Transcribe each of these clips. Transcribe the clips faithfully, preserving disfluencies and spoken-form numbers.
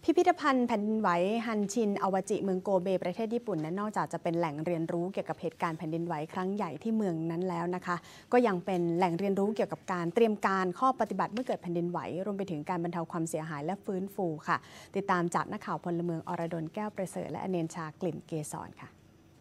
พิพิธภัณฑ์แผ่นดินไหวฮันชินอวจิเมืองโกเบประเทศญี่ปุ่นนั้นนอกจากจะเป็นแหล่งเรียนรู้เกี่ยวกับเหตุการณ์แผ่นดินไหวครั้งใหญ่ที่เมืองนั้นแล้วนะคะก็ยังเป็นแหล่งเรียนรู้เกี่ยวกับการเตรียมการข้อปฏิบัติเมื่อเกิดแผ่นดินไหวรวมไปถึงการบรรเทาความเสียหายและฟื้นฟูค่ะติดตามจากนักข่าวพลเมืองอรดลแก้วประเสริฐและอเนนชากลิ่นเกษรค่ะ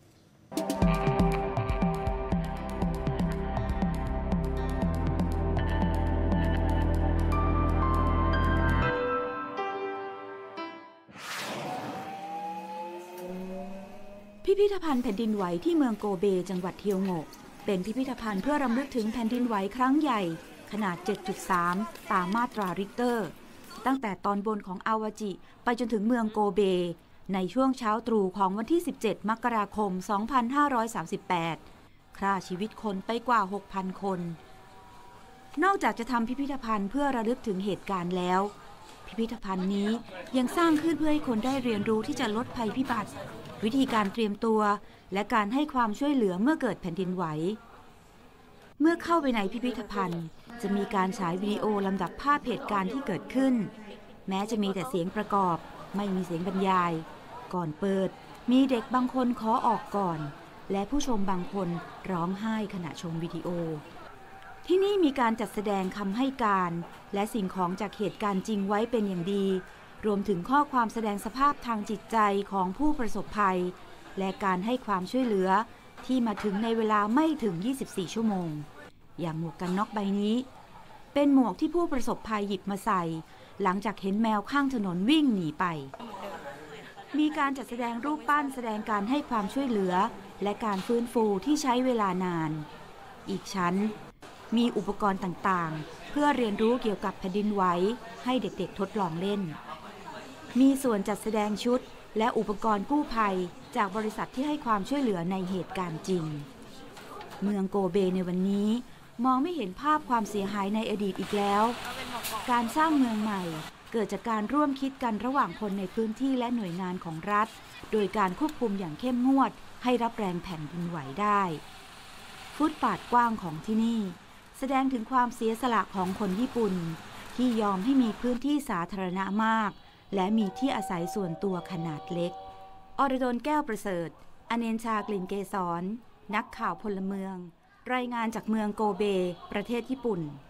พิพิธภัณฑ์แผ่นดินไหวที่เมืองโกเบจังหวัดเทียวโงะเป็นพิพิธภัณฑ์เพื่อรำลึกถึงแผ่นดินไหวครั้งใหญ่ขนาด เจ็ดจุดสาม ตามมาตราริกเตอร์ตั้งแต่ตอนบนของอาวาจิไปจนถึงเมืองโกเบในช่วงเช้าตรู่ของวันที่ สิบเจ็ด มกราคม สองพันห้าร้อยสามสิบแปด ฆ่าชีวิตคนไปกว่า หกพัน คนนอกจากจะทำพิพิธภัณฑ์เพื่อระลึกถึงเหตุการณ์แล้วพิพิธภัณฑ์นี้ยังสร้างขึ้นเพื่อให้คนได้เรียนรู้ที่จะลดภัยพิบัติวิธีการเตรียมตัวและการให้ความช่วยเหลือเมื่อเกิดแผ่นดินไหวเมื่อเข้าไปในพิพิธภัณฑ์จะมีการฉายวิดีโอลำดับภาพเหตุการณ์ที่เกิดขึ้นแม้จะมีแต่เสียงประกอบไม่มีเสียงบรรยายก่อนเปิดมีเด็กบางคนขอออกก่อนและผู้ชมบางคนร้องไห้ขณะชมวิดีโอที่นี่มีการจัดแสดงคำให้การและสิ่งของจากเหตุการณ์จริงไว้เป็นอย่างดีรวมถึงข้อความแสดงสภาพทางจิตใจของผู้ประสบภัยและการให้ความช่วยเหลือที่มาถึงในเวลาไม่ถึงยี่สิบสี่ชั่วโมงอย่างหมวกกันน็อกใบนี้เป็นหมวกที่ผู้ประสบภัยหยิบมาใส่หลังจากเห็นแมวข้างถนนวิ่งหนีไปมีการจัดแสดงรูปปั้นแสดงการให้ความช่วยเหลือและการฟื้นฟูที่ใช้เวลานานอีกชั้นมีอุปกรณ์ต่างๆเพื่อเรียนรู้เกี่ยวกับแผ่นดินไหวให้เด็กๆทดลองเล่นมีส่วนจัดแสดงชุดและอุปกรณ์กู้ภัยจากบริษัทที่ให้ความช่วยเหลือในเหตุการณ์จริงเมืองโกเบในวันนี้มองไม่เห็นภาพความเสียหายในอดีตอีกแล้วการสร้างเมืองใหม่เกิดจากการร่วมคิดกันระหว่างคนในพื้นที่และหน่วยงานของรัฐโดยการควบคุมอย่างเข้มงวดให้รับแรงแผ่นดินไหวได้ฟุตบาทกว้างของที่นี่แสดงถึงความเสียสละของคนญี่ปุ่นที่ยอมให้มีพื้นที่สาธารณะมากและมีที่อาศัยส่วนตัวขนาดเล็กอรดลแก้วประเสริฐอเนนชากลิ่นเกษรนักข่าวพลเมืองรายงานจากเมืองโกเบประเทศญี่ปุ่น